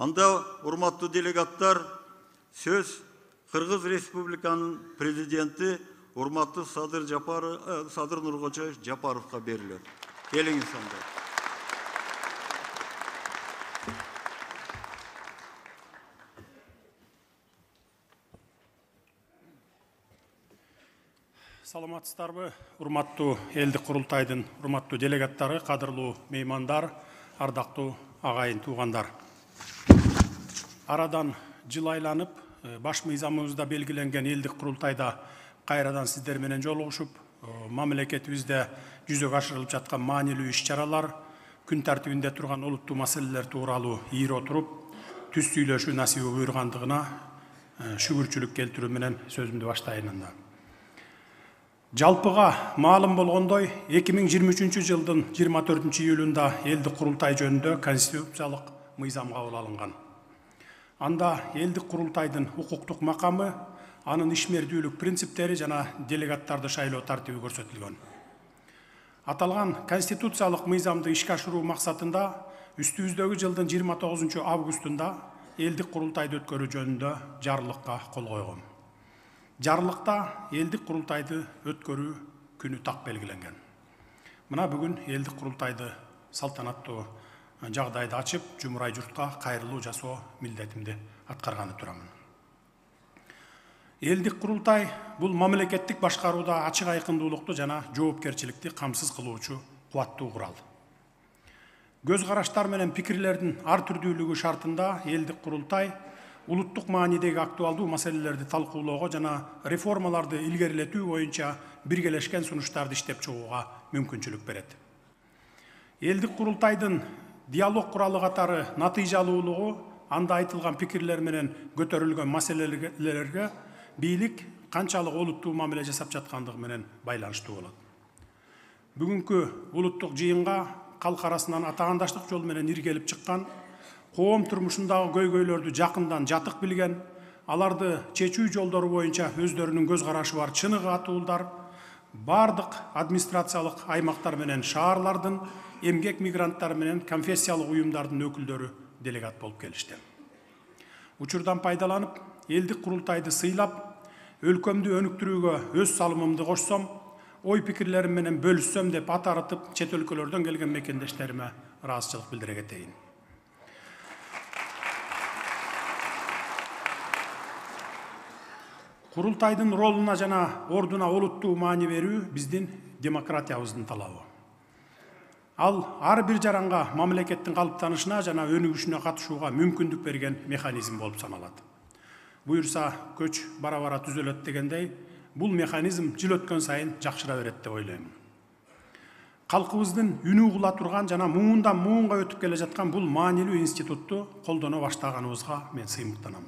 Анда урматтуу делегаттар, сөз Кыргыз Республиканын президенти урматтуу Садыр Нуркожоев Жапаровго берилет. Келиңиз анда. Саламатсыздарбы, урматтуу элдик курултайдын урматтуу делегаттары, кадырлуу меймандар, ардактуу агайын туугандар. Арадан жыл айланып, баш мыйзамыбызда белгиленген элдик курултайда кайрадан сиздер менен жолугушуп, мамлекетибизде жүзөгө ашырылып жаткан маанилүү иш-чаралар, күн тартибинде турган олуттуу маселелер тууралуу ийире отуруп, түз сүйлөшүү насиби буйргандыгына шүгүрчүлүк келтирүү менен сөзүмдү баштайын анда. Жалпыга маалым болгондой, 2023 жылдын 24 июлунда элдик курултай жөнүндө конституциялык мыйзам кабыл алынган. Анда элдик курултайдын укуктук макамы, анын ишмердүүлүк принциптери жана делегаттарды шайлоо тартиби көрсөтүлгөн. Аталган конституциялык мыйзамды ишке ашыруу максатында үстүбүздөгү жылдын 29 августунда элдик курултайды өткөрүү жөнүндө жарлыкка кол койгон. Жарлыкта элдик курултайды өткөрүү күнү так белгиленген. Мына бүгүн элдик курултайды салтанаттуу жагдайда ачып, жумурай журтка кайрылуу жасоо милдетимди аткарганы турамын. Элдик курултай бул мамлекеттик башкарууда ачык айкындуулукту жана жоопкерчиликти камсыз кылуучу кубаттуу курал. Көз караштар менен пикирлердин ар түрдүүлүгү шартында элдик курултай улуттук маанидеги актуалдуу маселелерди талкуулоого жана реформаларды илгерилетүү боюнча биргелешкен сунуштарды иштеп чыгууга мүмкүнчүлүк берет. Элдик курултайдын диалог куралы катары натыйжалуулугу анда айтылган пикирлер менен көтөрүлгөн маселелерге бийлик канчалык олуттуу мамиле жасап жаткандыгы менен байланыштуу болот. Бүгүнкү улуттук жыйынга калк арасынан атаандаштык жол менен иргелип чыккан, коом турмушундагы көйгөйлөрдү жакындан жатык билген, аларды чечүү жолдору боюнча өздөрүнүн көз карашы бар чыныгы атуулдар, бардык администрациялык аймактар менен шаарлардын, эмгек мигранттары менен конфессиялык уюмдардын өкүлдөрү делегат болуп келишти. Учурдан пайдаланып, элдик курултайды сыйлап, өлкөмдү өнүктүрүүгө өз салымымды кошсом, ой пикирлерим менен бөлүшсөм деп ат арытып, чет өлкөлөрдөн келген мекендештериме ыраазычылык билдире кетейин. Курултайдын ролуна жана ордуна олуттуу маани берүү биздин демократиябыздын талабы. Ал ар бир жаранга мамлекеттин калыптанышына жана өнүгүшүнө катышууга мүмкүндүк берген механизм болуп саналат. Буюрса көч бара-бара түзөлөт дегендей, бул механизм жыл өткөн сайын жакшыра берет деп ойлойм. Калкыбыздын үнү угула турган жана муундан муунга өтүп келе жаткан бул маанилүү институтту колдоно баштаганыбызга мен сыймыктанам.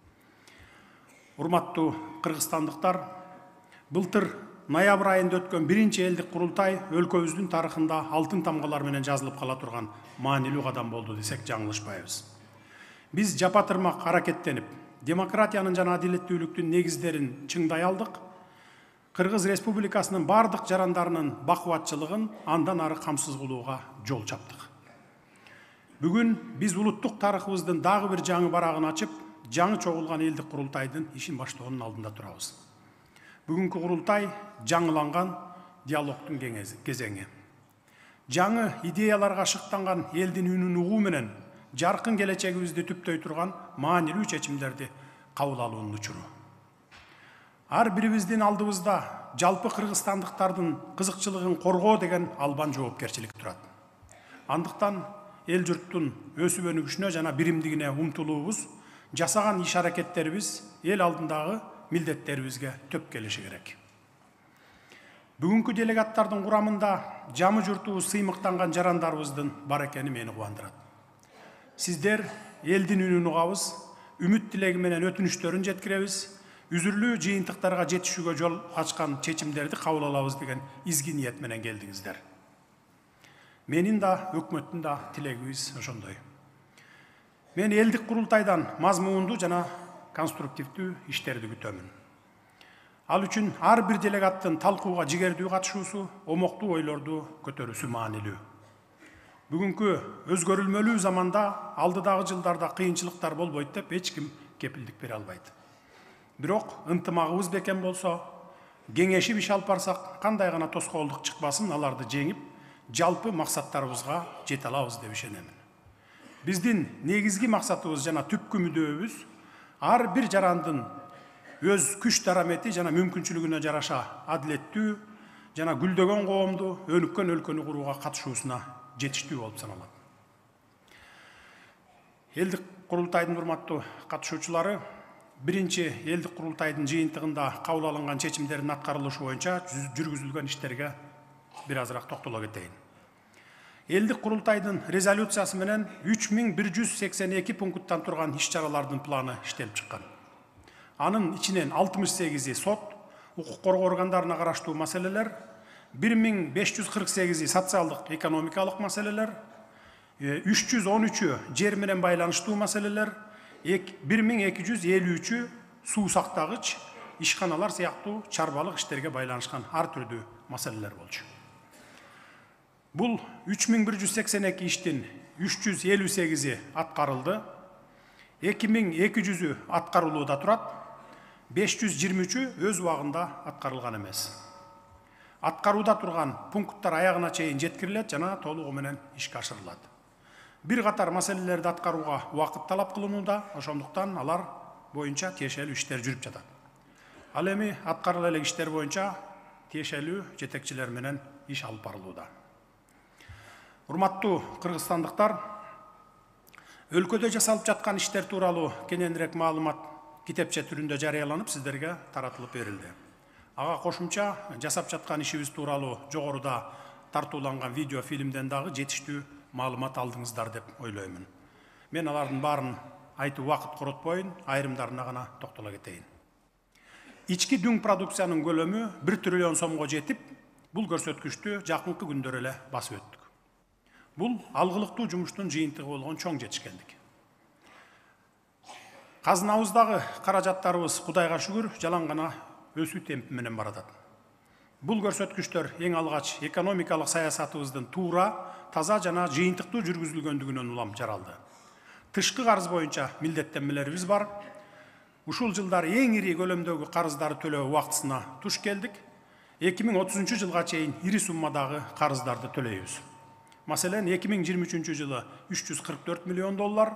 Урматтуу кыргызстандыктар, былтыр ноябрь айында өткөн биринчи элдик курултай өлкөбүздүн тарыхында алтын тамгалар менен жазылып кала турган маанилүү кадам болду десек жаңылышпайбыз. Биз жапа-тырмак аракеттенип, демократиянын жана адилеттүүлүктүн негиздерин чыңдай алдык. Кыргыз Республикасынын бардык жарандарынын бакубатчылыгын андан ары камсыз кылууга жол чаптык. Бүгүн биз улуттук тарыхыбыздын дагы бир жаңы барагын ачып, жаңы чогулган элдик курултайдын ишин баштоонун алдында турабыз. Бүгүнкү курултай жаңыланган диалогтун кезеңи. Жаңы идеяларга шыктанган элдин үнүн угуу менен жаркын келечегибизди түптөй турган маанилүү чечимдерди кабыл алуунун учуру. Ар бирибиздин алдыбызда жалпы кыргызстандыктардын кызыкчылыгын коргоо деген албан жоопкерчилик турат. Андыктан эл журттун өсүп өнүгүшүнө жана биримдигине умтулуубуз, жасаган иш аракеттерибиз эл алдындагы милдеттерибизге төп келиши керек. Бүгүнкү делегаттардын курамында жамы журтубуз сыймыктанган жарандарыбыздын бар экени мени кубандырат. Сиздер элдин үнүн угабыз, үмүт тилеги менен өтүнүчтөрүн жеткиребиз, үзүрлүү жыйынтыктарга жетишүүгө жол ачкан чечимдерди кабыл алабыз деген изги ниет менен келдиңиздер. Менин да, өкмөттүн да тилегибиз ошондой. Мен элдик курултайдан мазмундуу жана конструктивдүү иштерди күтөмүн. Ал үчүн ар бир делегаттын талкууга жигердүү катышуусу, омоктуу ойлорду көтөрүүсү маанилүү. Бүгүнкү өзгөрүлмөлүү заманда алдыдагы жылдарда кыйынчылыктар болбойт деп эч ким кепилдик бере албайт. Бирок ынтымагыбыз бекем болсо, кеңешип иш алып барсак, кандай гана тоскоолдук чыкпасын, аларды жеңип, жалпы максаттарыбызга жете алабыз деп ишенемин. Биздин негизги максатыбыз жана түпкү мүдөөбүз ар бир жарандын өз күч дарамети жана мүмкүнчүлүгүнө жараша адилеттүү жана гүлдөгөн коомду, өнүккөн өлкөнү курууга катышуусуна жетиштүү болуп саналат. Элдик курултайдын урматтуу катышуучулары, биринчи элдик курултайдын жыйынтыгында кабыл алынган чечимдердин аткарылышы боюнча жүргүзүлгөн иштерге бир азыраак токтоло кетейин. Элдик курултайдын резолюциясы менен 3182 пункттан турган иш-чаралардын планы иштелип чыккан. Анын ичинен 68-и сот, укук коргоо органдарына караштуу маселелер, 1548-и социалдык экономикалык маселелер, 313-ü жер менен байланыштуу маселелер, 1253-ü суу сактагыч, ишканалар сыяктуу чарбалык иштерге байланышкан ар түрдүү маселелер болчу. Бул 3182 иштин 358-и аткарылды, 2200-ü аткарылууда турат, 523-ü өз убагында аткарылган эмес. Аткарууда турган пункттар аягына чейин жеткирилет жана толугу менен ишке ашырылат. Бир катар маселелерди аткарууга убакыт талап кылынууда, ошондуктан алар боюнча тиешелүү иштер жүрүп жатат. Ал эми аткарыла элек иштер боюнча тиешелүү жетекчилер менен иш алып барылууда. Урматтуу кыргызстандыктар, өлкөдө жасалып жаткан иштер тууралуу кененирээк маалымат китепче түрүндө жарыяланып, сиздерге таратылып берилди. Ага кошумча жасап жаткан ишибиз тууралуу жогоруда тартууланган видео фильмден дагы жетиштүү маалымат алдыңыздар деп ойлоймун. Мен алардын баарын айтып убакыт коротпойн, айрымдарына гана токтоло кетейин. Ички дүң продукциянын көлөмү 1 триллион сомго жетип, бул көрсөткүчтү жакынкы күндөр эле басып өттүк. Бул алгылыктуу жумуштун жыйынтыгы болгон чоң жетишкендик. Казынабыздагы каражаттарыбыз Кудайга шүгүр жалаң гана өсүү темпи менен баратат. Бул көрсөткүчтөр эң алгач экономикалык саясатыбыздын туура, таза жана жыйынтыктуу жүргүзүлгөндүгүнөн улам жаралды. Тышкы карыз боюнча милдеттенмелерибиз бар. Ушул жылдары эң ири көлөмдөгү карыздарды төлөө убактысына туш келдик. 2030 жылга чейин ири суммадагы карыздарды төлөйбүз. Маселен, 2023 жылы 344 миллион доллар,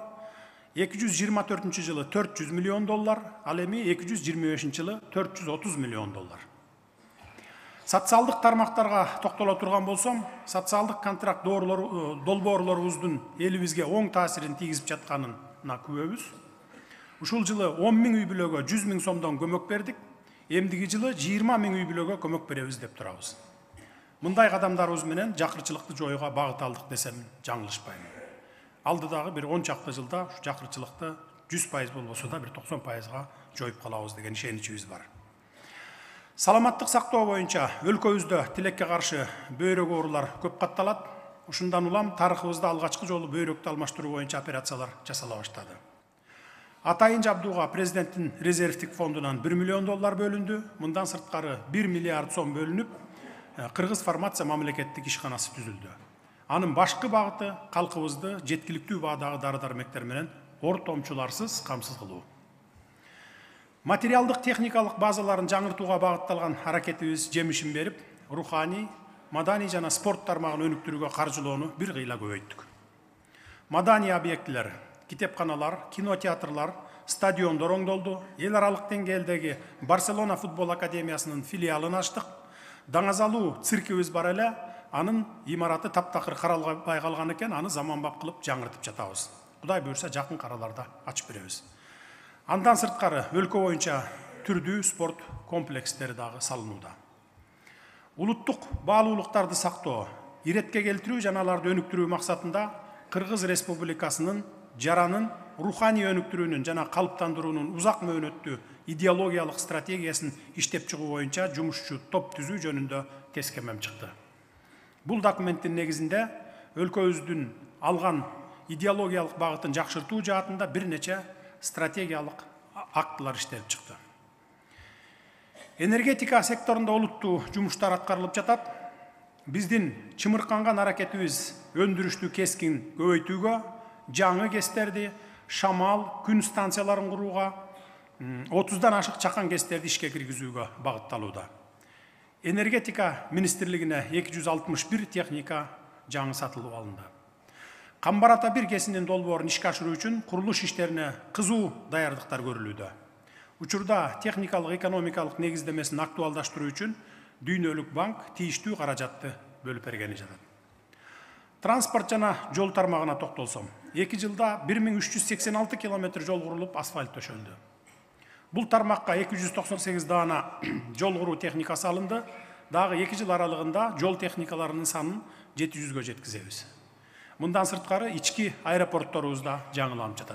224 жылы 400 миллион доллар, ал эми 225 жылы 430 миллион доллар. Социалдык тармактарга токтоло турган болсом, социалдык контракт долбоорлорубуздун элибизге оң таасирин тийгизип жатканына күбөбүз. Ушул жылы 10 000 үй бүлөгө 100 000 сомдон көмөк бердик, эмдиги жылы 20 000 үй бүлөгө көмөк беребиз деп турабыз. Мындай кадамдарыбыз менен жакырчылыкты жоюуга багыт алдык десем жаңылышпайм. Алдыдагы бир 10 чакты жылда ушу жакырчылыкты 100% болбосо да бир 90%га жоюп калабыз деген ишеничибиз бар. Саламаттык сактоо боюнча өлкөбүздө тилекке каршы бөйрөк оорулар көп катталат. Ушундан улам тарыхыбызда алгачкы жолу бөйрөктү алмаштыруу боюнча операциялар жасала баштады. Атайын жабдууга президенттин резервдик фондунан 1 миллион доллар бөлүндү. Мындан сырткары 1 миллиард сом бөлүнүп, Кыргыз фармация мамлекеттик ишканасы түзүлдү. Анын башкы багыты калкыбызды жеткиликтүү баадагы дары-дармектер менен ортомчуларсыз камсыз кылуу. Материалдык техникалык базаларын жаңыртууга багытталган аракетибиз жемишин берип, руханий, маданий жана спорт тармагын өнүктүрүүгө каржылоону бир кыйла көбөйттүк. Маданий объектилер, китепканалар, кинотеатрлар, стадиондор оңдолду. Эл аралык деңгээлдеги Барселона футбол академиясынын филиалын ачтык. Даңазалуу циркибиз бар эле, анын имараты таптакыр каралбай калган экен, аны заманбап кылып жаңыртып жатабыз. Кудай буйрса жакын араларда ачып беребиз. Андан сырткары өлкө боюнча түрдүү спорт комплекстери дагы салынууда. Улуттук баалуулуктарды сактоо, иретке келтирүү жана аларды өнүктүрүү максатында Кыргыз Республикасынын жаранын руханий өнүктүрүүнүн жана калыптандыруунун узак мөөнөттүү идеологиялык стратегиясын иштеп чыгуу боюнча жумушчу топ түзүү жөнүндө тескемем чыкты. Бул документтин негизинде өлкөбүздүн алган идеологиялык багытын жакшыртуу жаатында бир нече стратегиялык актылар иштелип чыкты. Энергетика секторунда олуттуу жумуштар аткарылып жатат. Биздин чымырканган аракетибиз өндүрүштү кескин көбөйтүүгө, жаңы кестерди, шамал, күн станцияларын курууга, 30дан ашык чакан кестерди ишке киргизүүгө багытталууда. Энергетика министрлигине 261 техника жаңы сатылып алынды. Камбар ата 1 кесинин долбоорун ишке ашыруу үчүн курулуш иштерине кызуу даярдыктар көрүлүүдө. Учурда техникалык экономикалык негиздемесин актуалдаштыруу үчүн Дүйнөлүк банк тийиштүү каражатты бөлүп бергени жатат. Транспорт жана жол тармагына токтолсом, 2 жылда 1386 километр жол курулуп, асфальт төшөлдү. Бул тармакка 298 даана жол куруу техникасы алынды. Дагы 2 жыл аралыгында жол техникаларынын санын 700гө жеткизебиз. Мындан сырткары ички аэропортторубузда жаңыланып жатат.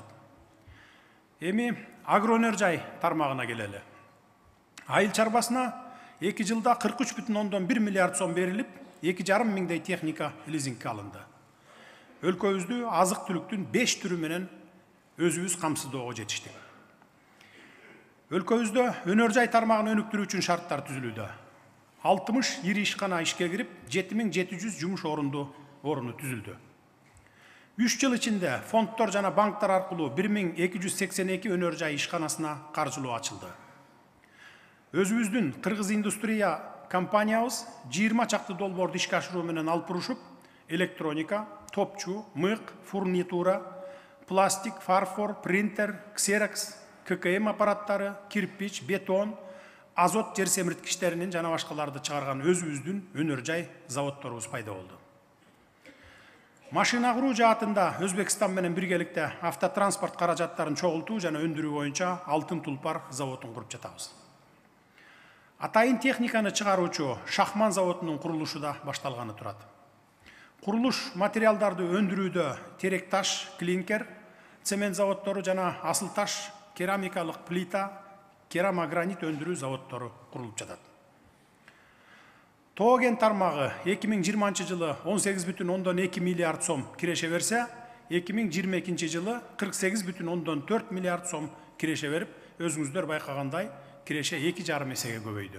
Эми агроөнөр-жай тармагына келели. Айыл чарбасына 2 жылда 43,1 миллиард сом берилип, 2,5 миңдей техника лизингке алынды. Өлкөбүздү азык түлүктүн 5 түрү менен өзүбүз камсыздоого жетиштик. Өлкөбүздө өнөр-жай тармагын өнүктүрүү үчүн шарттар түзүлүүдө. 60 ири ишкана ишке кирип, 7700 жумуш орunu түзүлдү. 3 жыл ичинде фонддор жана банктар аркылуу 1282 өнөр-жай ишканасына каржылоо ачылды. Өзүбүздүн Кыргыз индустрия компаниябыз 20 чакты долбоорду ишке ашыруу менен алып бурушуп, электроника, топчу, мык, фурнитура, пластик, фарфор, принтер, ксерокс, ККМ аппараттары, кирпич, бетон, азот жер семирткичтеринин жана башкаларды чыгарган өзүбүздүн өнөр-жай заводдорубуз пайда болду. Машина куруу жаатында Өзбекстан менен биргеликте автотранспорт каражаттарын чогултуу жана өндүрүү боюнча Алтын Тулпар заводун куруп жатабыз. Атайын техниканы чыгаруучу Шахман заводунун курулушу да башталганы турат. Курулуш материалдарды өндүрүүдө терек таш, клинкер, цемент заводдору жана асыл таш, керамикалык плита, керамогранит өндүрүү заводдору курулуп жатат. Тооген тармагы 2020 жылы 18,2 миллиард сом киреше берсе, 2022 жылы 48,4 миллиард сом киреше берип, өзүңүздөр байкагандай, киреше 2,5 эсеге көбөйдү.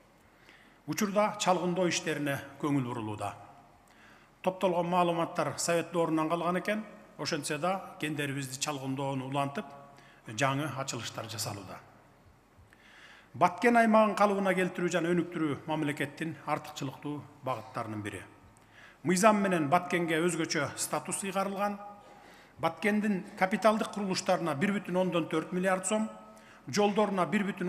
Учурда чалгындоо иштерине көңүл бурулууда. Топтолгон маалыматтар совет доорунан калган экен, ошентсе да кендерибизди чалгындоону улантып, жаңы ачылыштар жасалууда. Баткен аймагын калыбына келтирүү жана өнүктүрүү мамлекеттин артыкчылыктуу багыттарынын бири. Мыйзам менен Баткенге өзгөчө статус ыйгарылган. Баткендин капиталдык курулуштарына 1,4 миллиард сом, жолдоруна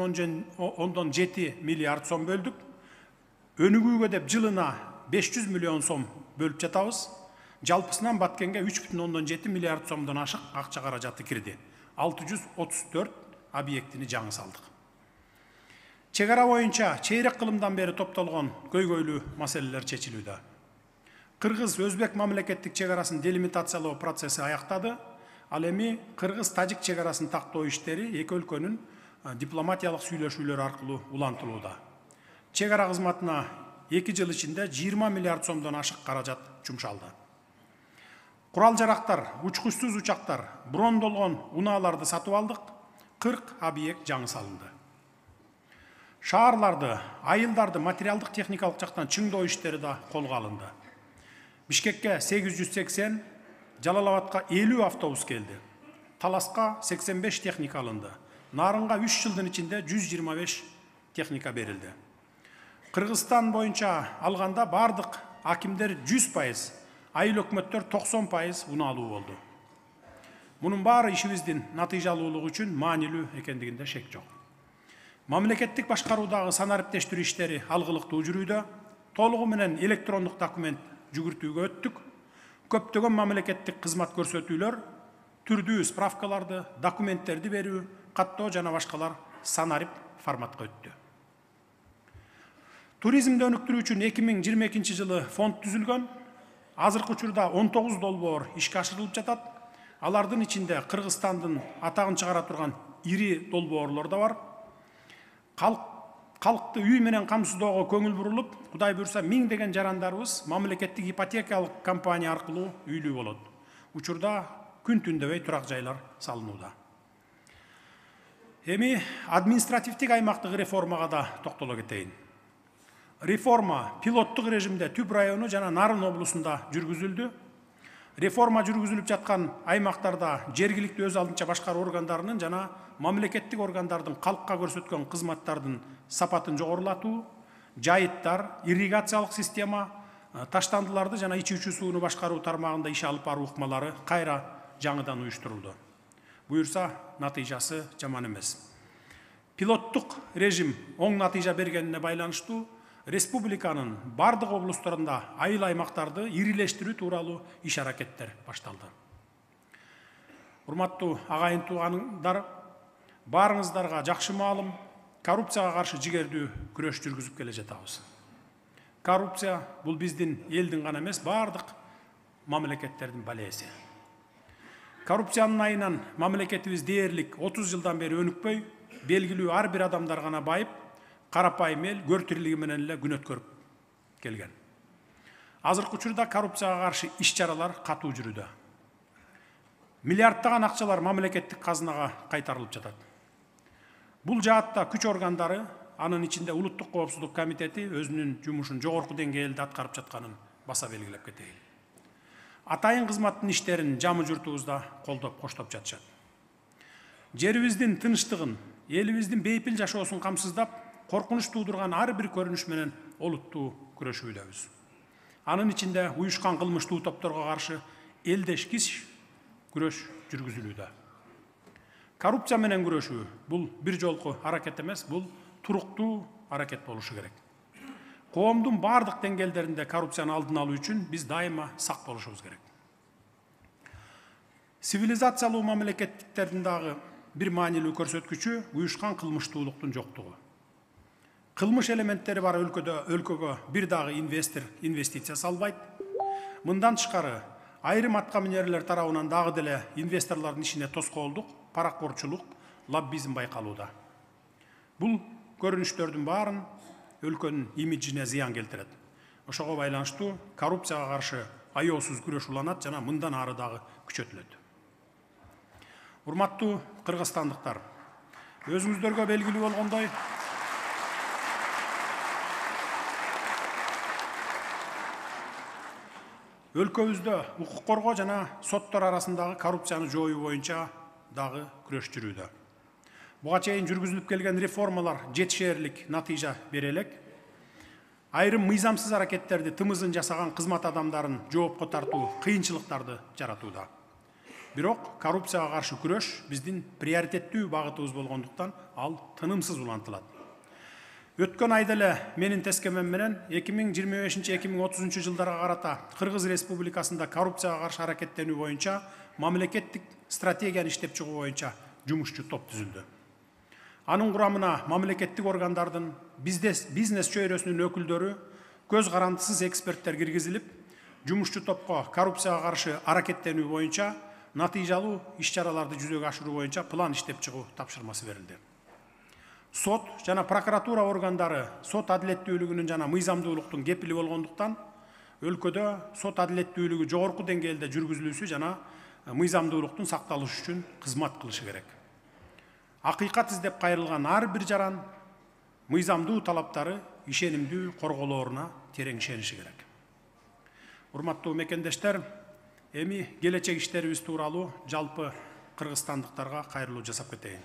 1,7 миллиард сом бөлдүк. Өнүгүүгө деп жылына 500 миллион сом бөлүп жатабыз. Жалпысынан Баткенге 3,7 миллиард сомдон ашык акча каражаты кирди. 634 объектини жаңы салдык. Чегара боюнча чейрек кылымдан бери топтолгон көйгөйлүү маселелер чечилүүдө. Кыргыз-Өзбек мамлекеттик чегарасын делимитациялоо процесси аяктады. Ал эми Кыргыз-Тажик чегарасын тактоо иштери эки өлкөнүн дипломатиялык сүйлөшүүлөр аркылуу улантылууда. Чегара кызматына 2 жыл ичинде 20 миллиард сомдон ашык каражат жумшалды. Курал-жарактар, учкучсуз учактар, брондолгон унааларды сатып алдык, 40 объект жаңы салынды. Шаарларды, айылдарды материалдык техникалык жактан чыңдоо иштери да колго алынды. Бишкекке 880, Жалалабадка 50 автобус келди. Таласка 85 техника алынды. Нарынга 3 жылдын ичинде 125 техника берилди. Кыргызстан боюнча алганда бардык акимдер 100%, айыл өкмөттөр 90% унаалуу болду. Мунун баары ишибиздин натыйжалуулугу үчүн маанилүү экендигинде шек жок. Мамлекеттик башкаруудагы санариптештирүү иштери алгылыктуу жүрүүдө, толугу менен электрондук документ жүгүртүүгө өттүк. Көптөгөн мамлекеттик кызмат көрсөтүүлөр, түрдүү справкаларды, документтерди берүү, каттоо жана башкалар санарип форматка өттү. Туризмди өнүктүрүү үчүн 2022 жылы фонд түзүлгөн. Азыркы учурда 19 долбоор ишке ашырылып жатат. Алардын ичинде Кыргызстандын атагын чыгара турган ири долбоорлор да бар. Калкты үй менен камсыздоого көңүл бурулуп, Кудай буйрса миңдеген жарандарыбыз мамлекеттик ипотекалык компания аркылуу үйлүү болот. Учурда күн түндөбөй турак жайлар салынууда. Эми административдик аймактык реформага да токтоло кетейин. реформа пилоттық режимде Түп району жана Нарын облусунда жүргүзүлдү. Реформа жүргүзүлүп жаткан аймактарда жергиликтүү өз алдынча башкаруу органдарынын жана мамлекеттик органдардын калкка көрсөткөн кызматтардын сапатын жогорулатуу, жайыттар, ирригациялык система, таштандыларды жана ичүүчү сууну башкаруу тармагында иш алып баруу ыкмалары кайра жаңыдан уюштурулду. Буюрса, натыйжасы жаман эмес. Пилоттук режим оң натыйжа бергенине байланыштуу республиканын бардык облустарында айыл аймактарды ирилештирүү тууралуу иш аракеттер башталды. Урматтуу агайын туугандар, баарыңыздарга жакшы маалым, коррупцияга каршы жигердүү күрөш жүргүзүп келе жатабыз. Коррупция бул биздин элдин гана эмес, бардык мамлекеттердин балеси. Коррупциянын айынан мамлекетибиз дээрлик 30 жылдан бери өнүкпөй, белгилүү ар бир адамдар гана байып, карапайым эл көр тирилиги менен эле күн өткөрүп келген. Азыркы учурда коррупцияга каршы иш-чаралар катуу жүрүүдө. Миллиарддаган акчалар мамлекеттик казынага кайтарылып жатат. Бул жаатта күч органдары, анын ичинде Улуттук коопсуздук комитети өзүнүн жумушун жогорку деңгээлде аткарып жатканын баса белгилеп кетейин. Атайын кызматтын иштерин жамы журтубузда колдоп коштоп жатышат. Жерибиздин тынчтыгын, элибиздин бейпил жашоосун камсыздап, коркунуч туудурган ар бир көрүнүш менен олуттуу күрөшүүбүз. Анын ичинде уюшкан кылмыштуу топторго каршы элдешкис күрөш жүргүзүлүүдө. Коррупция менен күрөшүү бул бир жолку аракет эмес, бул туруктуу аракет болушу керек. Коомдун бардык деңгээлдеринде коррупцияны алдын алуу үчүн биз дайыма сак болушубуз керек. Цивилизациялуу мамлекеттердин дагы бир маанилүү көрсөткүчү уюшкан кылмыштуулуктун жоктугу. Кылмыш элементтери бар өлкөгө бир дагы инвестиция салбайт. Мындан тышкары айрым атка минерлер тарабынан дагы деле инвесторлордун ишине тоскоолдук, паракорчулук, лоббизм байкалууда. Бул көрүнүштөрдүн баарын өлкөнүн имиджине зыян келтирет. Ошого байланыштуу коррупцияга каршы аяосуз күрөш уланат жана мындан ары дагы күчөтүлөт. Урматтуу кыргызстандыктар, өзүңүздөргө белгилүү болгондой, өлкөбүздө укук коргоо жана соттор арасындагы коррупцияны жоюу боюнча дагы күрөш жүрүүдө. Буга чейин жүргүзүлүп келген реформалар жетишээрлик натыйжа бере элек. Айрым мыйзамсыз аракеттерди тымызын жасаган кызмат адамдарын жоопко тартуу кыйынчылыктарды жаратууда. Бирок коррупцияга каршы күрөш биздин приоритеттүү багытыбыз болгондуктан ал тынымсыз улантылат. Өткөн айда эле менин тескемем менен 2025-2030 жылдарга карата Кыргыз Республикасында коррупцияга каршы аракеттенүү боюнча мамлекеттик стратегияны иштеп чыгуу боюнча жумушчу топ түзүлдү. Анын курамына мамлекеттик органдардын, бизнес чөйрөсүнүн өкүлдөрү, көз карандысыз эксперттер киргизилип, жумушчу топко коррупцияга каршы аракеттенүү боюнча натыйжалуу иш-чараларды жүзөгө ашыруу боюнча план иштеп чыгуу тапшырмасы берилди. Сот жана прокуратура органдары сот адилеттүүлүгүнүн жана мыйзамдуулуктун кепили болгондуктан өлкөдө сот адилеттүүлүгү жогорку деңгээлде жүргүзүлүүсү жана мыйзамдуулуктун сакталышы үчүн кызмат кылышы керек. Акыйкат издеп кайрылган ар бир жаран мыйзамдуу талаптары ишенимдүү корголооруна терең ишениши керек. Урматтуу мекендештер, эми келечек иштерибиз тууралуу жалпы кыргызстандыктарга кайрылуу жасап кетейин.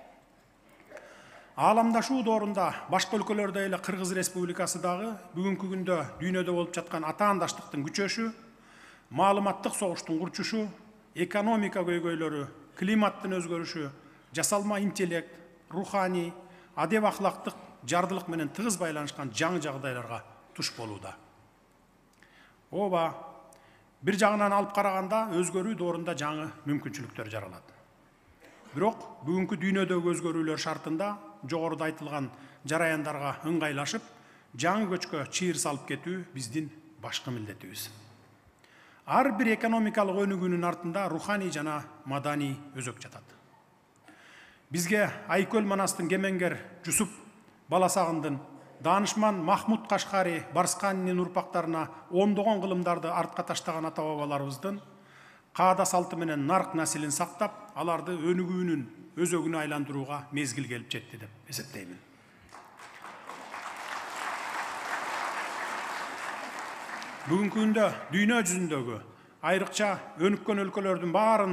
Ааламдашуу доорунда башка өлкөлөрдө эле Кыргыз Республикасы дагы бүгүнкү күндө дүйнөдө болуп жаткан атаандаштыктын күчөшү, маалыматтык согуштун курчушу, экономика көйгөйлөрү, климаттын өзгөрүшү, жасалма интеллект, руханий, адеп ахлактык жардылык менен тыгыз байланышкан жаңы жагдайларга туш болууда. Ооба, бир жагынан алып караганда өзгөрүү доорунда жаңы мүмкүнчүлүктөр жаралат. Бирок бүгүнкү дүйнөдөгү өзгөрүүлөр шартында жогоруда айтылган жараяндарга ыңгайлашып, жаңы көчкө чыйыр салып кетүү биздин башкы милдетибиз. Ар бир экономикалык өнүгүүнүн артында руханий жана маданий өзөк жатат. Бизге Айкөл Манастын кемеңгер Жусуп Баласагындын, Данышман Махмуд Кашкари Барсканинин урпактарына ондогон кылымдарды артка таштаган ата-бабаларыбыздын каада салты менен нарк населин сактап, аларды өнүгүүнүн өзөгүнө айландырууга мезгил келип жетти деп эсептеймин. Бүгүнкү күндө дүйнө жүзүндөгү айрыкча өнүккөн өлкөлөрдүн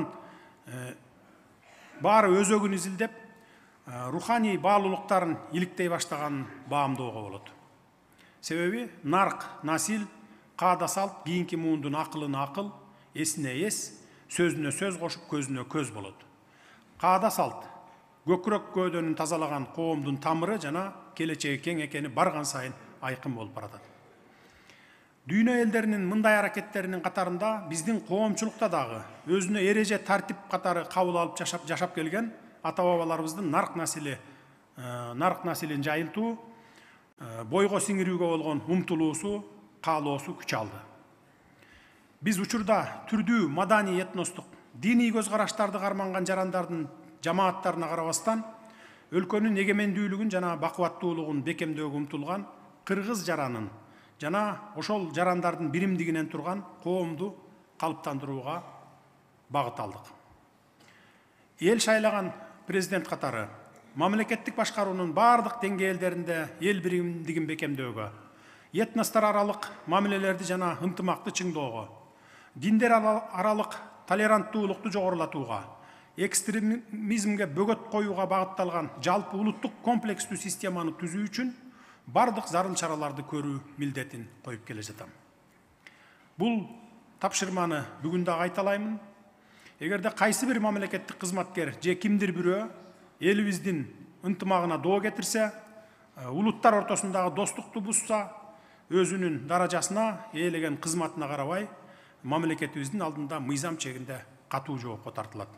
баары өзөгүн изилдеп, руханий баалуулуктарын иликтей баштаганын баамдоого болот. Себеби нарк насил, каада салт кийинки муундун акылына акыл, эсине эс, сөзүнө сөз кошуп, көзүнө көз болот. Каада салт көкүрөк көөдөнүн тазалаган коомдун тамыры жана келечеги кең экени барган сайын айкын болуп баратат. Дүйнө элдеринин мындай аракеттеринин катарында биздин коомчулукта дагы өзүнө эреже тартип катары кабыл алып жашап келген ата бабаларыбыздын нарк насилин жайылтуу, бойго сиңирүүгө болгон умтулуусу, каалоосу күч алды. Биз учурда түрдүү маданий этностук диний көз караштарды карманган жарандардын жамааттарына карабастан өлкөнүн эгемендүүлүгүн жана бакубаттуулугун бекемдөөгө умтулган кыргыз жаранын жана ошол жарандардын биримдигинен турган коомду калыптандырууга багыт алдык. Эл шайлаган президент катары мамлекеттик башкаруунун бардык деңгээлдеринде эл биримдигин бекемдөөгө, этностор аралык мамилелерди жана ынтымакты чыңдоого, диндер аралык толеранттуулукту жогорулатууга, экстремизмге бөгөт коюуга багытталган жалпы улуттук комплекстүү системаны түзүү үчүн бардык зарыл чараларды көрүү милдетин коюп келе жатам. Бул тапшырманы бүгүн дагы айталаймын. Эгерде кайсы бир мамлекеттик кызматкер же кимдир бирөө элибиздин ынтымагына доо кетирсе, улуттар ортосундагы достукту бузса, өзүнүн даражасына, ээлеген кызматына карабай, мамлекетибиздин алдында мыйзам чегинде катуу жоопко тартылат.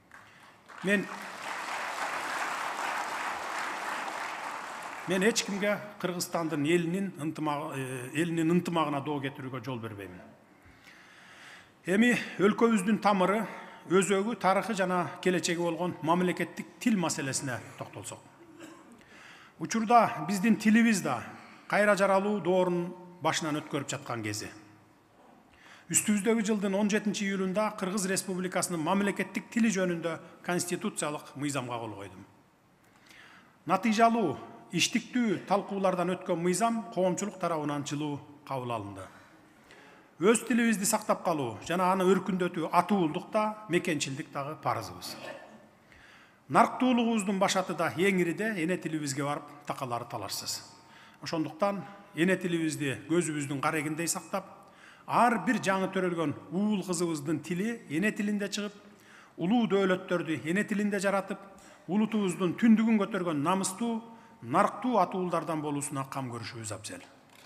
Мен эч кимге Кыргызстандын элинин ынтымагына доо кетирүүгө жол бербеймин. Эми өлкөбүздүн тамыры, өзөгү, тарыхы жана келечеги болгон мамлекеттик тил маселесине токтолсок. Учурда биздин тилибиз да кайра жаралуу доорунун башынан өткөрүп жаткан кези. Үстүбүздөгү жылдын 17-июлунда Кыргыз Республикасынын мамлекеттик тили жөнүндө конституциялык мыйзамга кол койдум. Натыйжалуу, иштиктүү талкуулардан өткөн мыйзам коомчулук тарабынан жылуу кабыл алынды. Өз тилибизди сактап калуу жана аны өркүндөтүү атуулдук да, мекенчилдик дагы парызыбыз. Нарктуулугубуздун башаты да эң ириде эне тилибизге барып такалары талашсыз. Ошондуктан эне тилибизди көзүбүздүн карегиндей сактап, ар бир жаңы төрөлгөн уул кызыбыздын тили эне тилинде чыгып, улуу дөөлөттөрдү эне тилинде жаратып, улутубуздун түндүгүн көтөргөн намыстуу, нарктуу атуулдардан болуусуна кам көрүшүбүз абзел.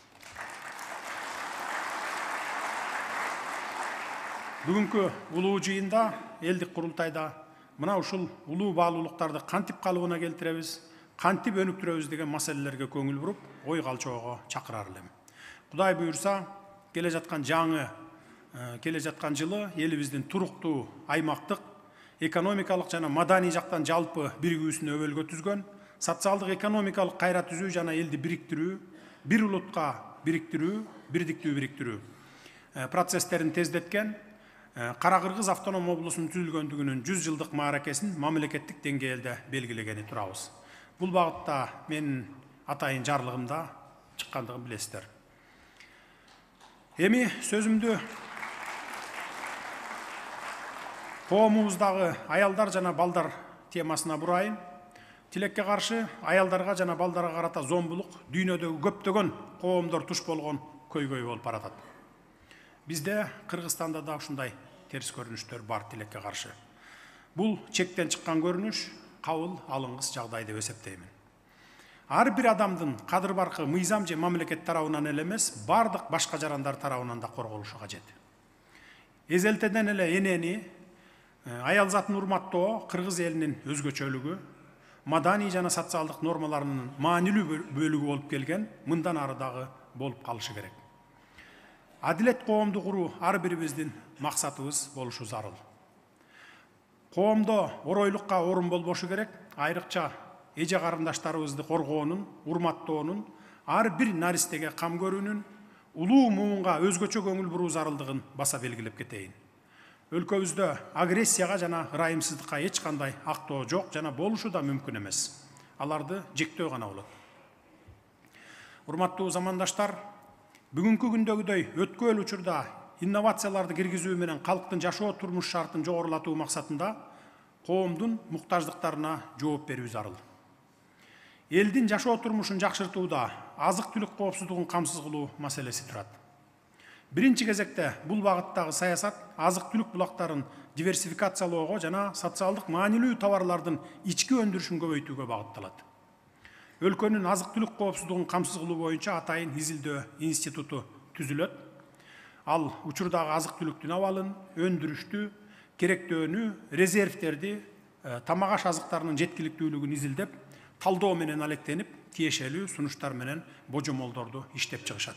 Бүгүнкү улуу жыйында, элдик курултайда мына ушул улуу баалуулуктарды кантип калыбына келтиребиз, кантип өнүктүрөбүз деген маселелерге көңүл буруп, ой калчоого чакырар элем. Кудай буйрса, келе жаткан жылы элибиздин туруктуу аймактык, экономикалык жана маданий жактан жалпы биригүүсүнө өбөлгө түзгөн, социалдык экономикалык кайра түзүү жана элди бириктирүү, бир улутка бириктирүү, бирдиктүү бириктирүү процесстерин тездеткен Кара Кыргыз автоном облусунун түзүлгөндүгүнүн 100 жылдык мааракесин мамлекеттик деңгээлде белгилегени турабыз. Бул багытта менин атайын жарлыгымда чыккандыгын билесиздер. Эми сөзүмдү коомубуздагы аялдар жана балдар темасына бурайын. Тилекке каршы аялдарга жана балдарга карата зомбулук дүйнөдөгү көптөгөн коомдор туш болгон көйгөй болуп баратат. Бизде Кыргызстанда да ушундай терс көрүнүштөр бар тилекке каршы. Бул чектен чыккан көрүнүш, кабыл алынгыс жагдай деп эсептеймин. Ар бир адамдын кадыр баркы мыйзам же мамлекет тарабынан эле эмес, бардык башка жарандар тарабынан да корголушу кажет. Эзелтеден эле энени, аял затын урматтоо кыргыз элинин өзгөчөлүгү, маданий жана социалдык нормаларынын маанилүү бөлүгү болуп келген, мындан ары дагы болуп калышы керек. Адилет коомду куруу ар бирибиздин максатыбыз болушу зарыл. Коомдо оройлукка орун болбошу керек, айрыкча эже карындаштарыбызды коргоонун, урматтоонун, ар бир наристеге кам көрүүнүн, улуу муунга өзгөчө көңүл буруу зарылдыгын баса белгилеп кетейин. Өлкөбүздө агрессияга жана ырайымсыздыкка эч кандай актоо жок жана болушу да мүмкүн эмес. Аларды жектөө гана болот. Урматтуу замандаштар, Бүгүнкү күндөгүдөй өткөл учурда инновацияларды киргизүү менен калктын жашоо турмуш шартын жогорулатуу максатында коомдун муктаждыктарына жооп берүү зарыл. Элдин жашоо турмушун жакшыртууда азык түлүк коопсуздугун камсыз кылуу маселеси турат. Биринчи кезекте бул багыттагы саясат азык түлүк булактарын диверсификациялоого жана социалдык маанилүү товарлардын ички өндүрүшүн көбөйтүүгө багытталат. Өлкөнүн азык түлүк коопсуздугун камсыз кылуу боюнча атайын изилдөө институту түзүлөт. Ал учурдагы азык түлүктүн абалын, өндүрүштү, керектөөнү, резервтерди, тамак аш азыктарынын жеткиликтүүлүгүн изилдеп, талдоо менен алектенип, тиешелүү сунуштар менен божомолдорду иштеп чыгышат.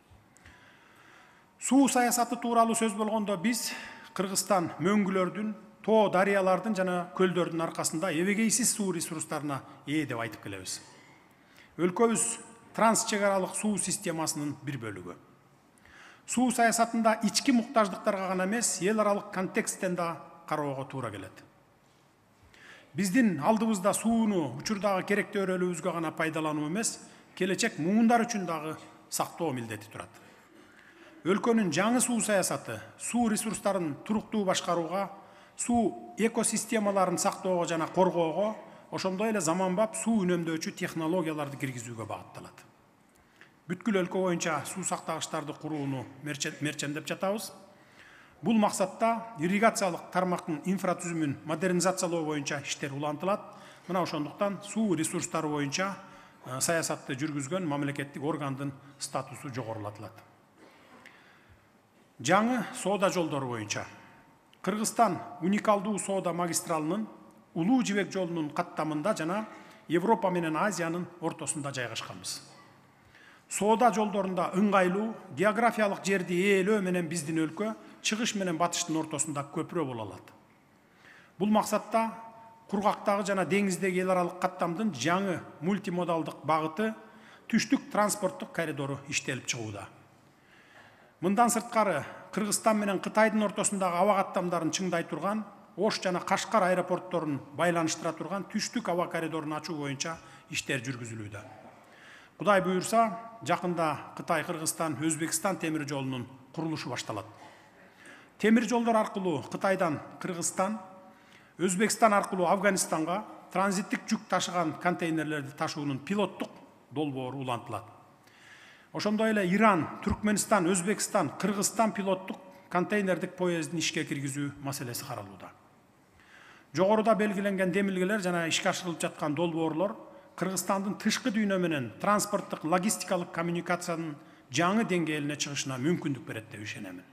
Суу саясаты тууралуу сөз болгондо биз Кыргызстан мөңгүлөрдүн, тоо дарыялардын жана көлдөрдүн аркасында эбегейсиз суу ресурстарына ээ деп айтып келебиз. Өлкөбүз трансчек аралык суу системасынын бир бөлүгү. Суу саясатында ички муктаждыктарга гана эмес, эл аралык контексттен да кароого туура келет. Биздин алдыбызда сууну учурдагы керектөөрөлүбүзгө гана пайдалануу эмес, келечек муундар үчүн дагы сактоо милдети турат. Өлкөнүн жаңы суу саясаты суу ресурстарын туруктуу башкарууга, суу экосистемаларын сактоого жана коргоого, ошондой эле заманбап суу үнөмдөөчү технологияларды киргизүүгө багытталат. Бүткүл өлкө боюнча суу сактагычтарды курууну мерчендеп жатабыз. Бул максатта ирригациялык тармактын инфратүзүмүн модернизациялоо боюнча иштер улантылат. Мына ошондуктан суу ресурстары боюнча саясатты жүргүзгөн мамлекеттик органдын статусу жогорулатылат. Жаңы соода жолдору боюнча Кыргызстан уникалдуу соода магистралынын Улуу жибек жолунун каттамында жана Европа менен Азиянын ортосунда жайгашканбыз. Соода жолдорунда ыңгайлуу географиялык жерди ээлөө менен биздин өлкө чыгыш менен батыштын ортосунда көпүрө боло алат. Бул максатта кургактагы жана деңиздеги эл аралык каттамдын жаңы мультимодалдык багыты түштүк транспорттук коридору иштелип чыгууда. Мындан сырткары Кыргызстан менен Кытайдын ортосундагы аба каттамдарын чыңдай турган Ош жана Кашкар аэропортторун байланыштыра турган түштүк аба коридорун ачуу боюнча иштер жүргүзүлүүдө. Кудай буюрса, жакында Кытай, Кыргызстан, Өзбекстан темир жолунун курулушу башталат. Темир жолдор аркылуу Кытайдан Кыргызстан, Өзбекстан аркылуу Афганистанга транзиттик жүк ташыган контейнерлерди ташуунун пилоттук долбоору улантылат. Ошондой эле Иран, Түркмөнстан, Өзбекстан, Кыргызстан пилоттук контейнердик поездин ишке киргизүү маселеси каралууда. Жогоруда белгиленген демилгелер жана ишке ашырылып жаткан долбоорлор Кыргызстандын тышкы дүйнө менен транспорттук логистикалык коммуникациянын жаңы деңгээлине чыгышына мүмкүндүк берет деп ишенемин.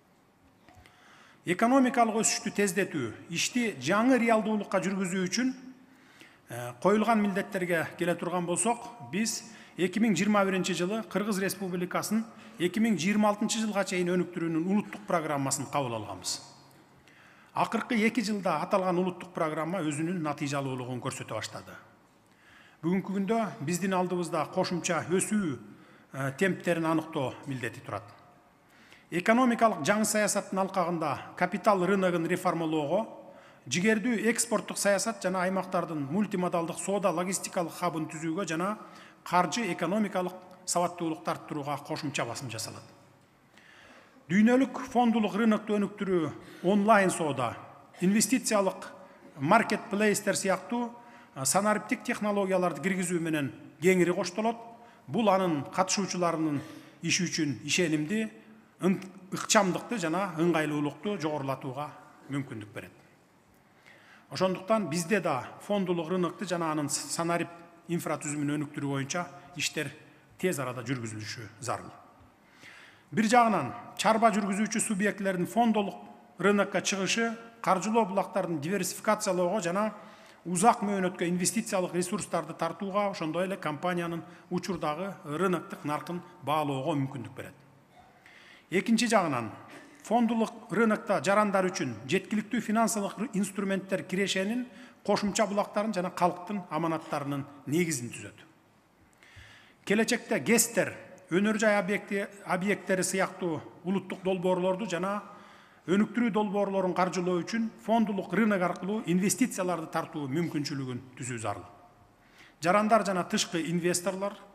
Экономикалык өсүштү тездетүү, ишти жаңы реалдуулукка жүргүзүү үчүн коюлган милдеттерге келе турган болсок, биз 2021 жылы Кыргыз Республикасын 2026 жылга чейин өнүктүрүүнүн улуттук программасын кабыл алганбыз. Акыркы 2 жылда аталган улуттук программа өзүнүн натыйжалуулугун көрсөтө баштады. Бүгүнкү күндө биздин алдыбызда кошумча өсүү темптерин аныктоо милдети турат. Экономикалык жаңы саясаттын алкагында капитал рыногун реформалоого, жигердүү экспорттук саясат жана аймактардын мультимодалдык соода логистикалык хабын түзүүгө жана каржы экономикалык сабаттуулукту арттырууга кошумча басым жасалат. Дүйнөлүк фондулук рынокто өнүктүрүү, онлайн соода, инвестициялык маркетплейстер сыяктуу санариптик технологияларды киргизүү менен кеңири коштолот. Бул анын катышуучуларынын иши үчүн ишенимди, ыкчамдыкты жана ыңгайлуулукту жогорулатууга мүмкүндүк берет. Ошондуктан бизде да фондулук рынокту жана анын санарип инфратүзүмүн өнүктүрүү боюнча иштер тез арада жүргүзүлүшү зарыл. Бир жагынан чарба жүргүзүүчү субъектлердин фондулук рынокко чыгышы каржылоо булактарын диверсификациялоого жана узак мөөнөткө инвестициялык ресурстарды тартууга, ошондой эле компаниянын учурдагы рыноктук наркын баалоого мүмкүндүк берет. Экинчи жагынан фондулук рынокто жарандар үчүн жеткиликтүү финансылык инструменттер кирешенин, кошумча булактарын жана калктын аманаттарынын негизин түзөт. Келечекте ГЭСтер, өнөр жай объекттери сыяктуу улуттук долбоорлорду жана өнүктүрүү долбоорлорун каржылоо үчүн фондулук рынок аркылуу инвестицияларды тартуу мүмкүнчүлүгүн түзүү зарыл. Жарандар жана тышкы инвесторлор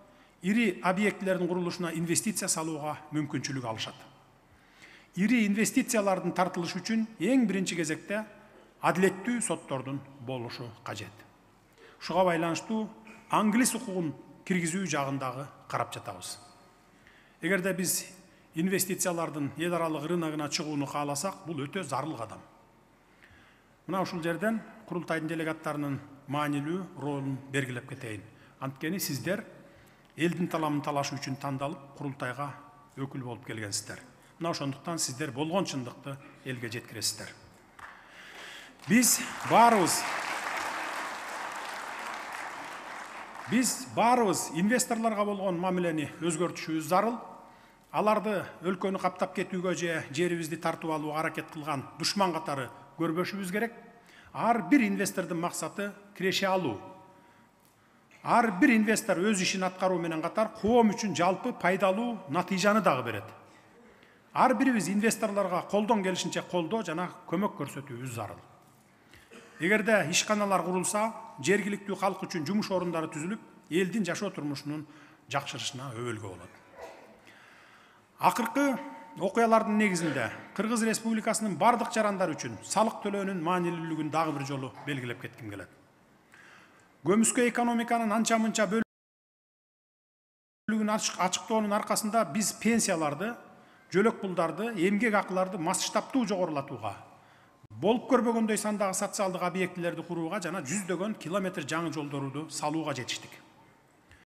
ири объектилердин курулушуна инвестиция салууга мүмкүнчүлүк алышат. Ири инвестициялардын тартылышы үчүн эң биринчи кезекте адилеттүү соттордун болушу кажет. Ушуга байланыштуу англис укугун киргизүү жагындагы карап жатабыз. Эгерде биз инвестициялардын эл аралык рыногуна чыгууну кааласак, бул өтө зарыл кадам. Мына ушул жерден курултайдын делегаттарынын маанилүү ролун белгилеп кетейин. Анткени сиздер элдин таламын талашы үчүн тандалып, курултайга өкүл болуп келгенсиздер. Мына ошондуктан сиздер болгон чындыкты элге жеткиресиздер. Биз баарыбыз инвесторлорго болгон мамилени өзгөртүшүбүз зарыл. Аларды өлкөнү каптап кетүүгө же жерибизди тартып алууга аракет кылган душман катары көрбөшүбүз керек. Ар бир инвестордун максаты киреше алуу. Ар бир инвестор өз ишин аткаруу менен катар коом үчүн жалпы пайдалуу натыйжаны дагы берет. Ар бирибиз инвесторлорго колдон келишинче колдоо жана көмөк көрсөтүүбүз зарыл. Эгерде ишканалар курулса, жергиликтүү калк үчүн жумуш орундары түзүлүп, элдин жашоо турмушунун жакшырышына өбөлгө болот. Акыркы окуялардын негизинде Кыргыз Республикасынын бардык жарандар үчүн салык төлөөнүн маанилүүлүгүн дагы бир жолу белгилеп кетким келет. Көмүскө экономиканын анча-мынча бөлүгүн ачыктоонун аркасында биз пенсияларды, жөлөк пулдарды, эмгек акыларды масштабтуу жогорулатууга, болуп көрбөгөндөй сандагы социалдык объектилерди курууга жана жүздөгөн километр жаңы жолдорду салууга жетиштик.